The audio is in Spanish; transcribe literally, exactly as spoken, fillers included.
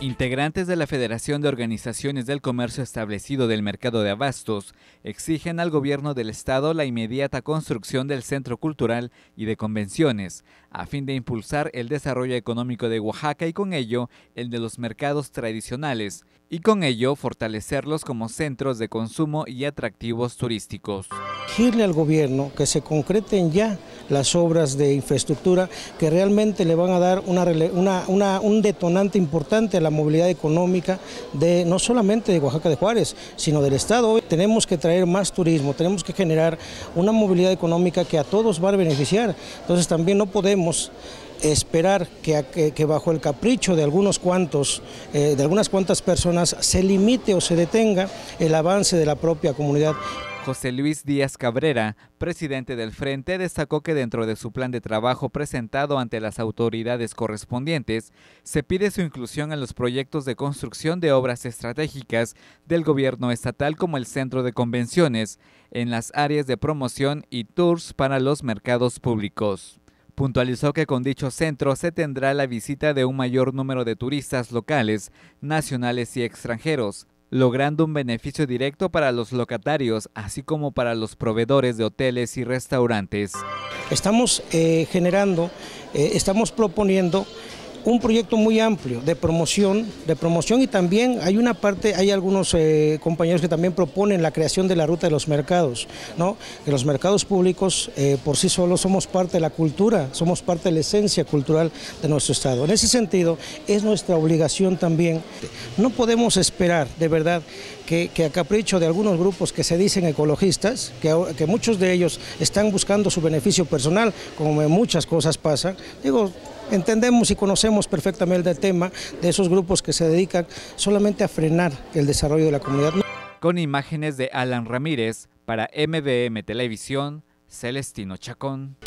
Integrantes de la Federación de Organizaciones del Comercio Establecido del Mercado de Abastos exigen al gobierno del estado la inmediata construcción del Centro Cultural y de Convenciones, a fin de impulsar el desarrollo económico de Oaxaca y con ello el de los mercados tradicionales, y con ello fortalecerlos como centros de consumo y atractivos turísticos. Exigirle al gobierno que se concreten ya las obras de infraestructura que realmente le van a dar una, una, una, un detonante importante a la movilidad económica de no solamente de Oaxaca de Juárez, sino del estado. Tenemos que traer más turismo, tenemos que generar una movilidad económica que a todos va a beneficiar. Entonces también no podemos esperar que, que, que bajo el capricho de algunos cuantos, eh, de algunas cuantas personas se limite o se detenga el avance de la propia comunidad. José Luis Díaz Cabrera, presidente del Frente, destacó que dentro de su plan de trabajo presentado ante las autoridades correspondientes, se pide su inclusión en los proyectos de construcción de obras estratégicas del gobierno estatal como el centro de convenciones, en las áreas de promoción y tours para los mercados públicos. Puntualizó que con dicho centro se tendrá la visita de un mayor número de turistas locales, nacionales y extranjeros, logrando un beneficio directo para los locatarios, así como para los proveedores de hoteles y restaurantes. Estamos eh, generando, eh, estamos proponiendo un proyecto muy amplio de promoción, de promoción y también hay una parte, hay algunos eh, compañeros que también proponen la creación de la ruta de los mercados, ¿no? Que los mercados públicos eh, por sí solos somos parte de la cultura, somos parte de la esencia cultural de nuestro estado. En ese sentido, es nuestra obligación también. No podemos esperar, de verdad, que, que a capricho de algunos grupos que se dicen ecologistas, que, que muchos de ellos están buscando su beneficio personal, como en muchas cosas pasa, digo, entendemos y conocemos perfectamente el tema de esos grupos que se dedican solamente a frenar el desarrollo de la comunidad. Con imágenes de Alan Ramírez, para M V M Televisión, Celestino Chacón.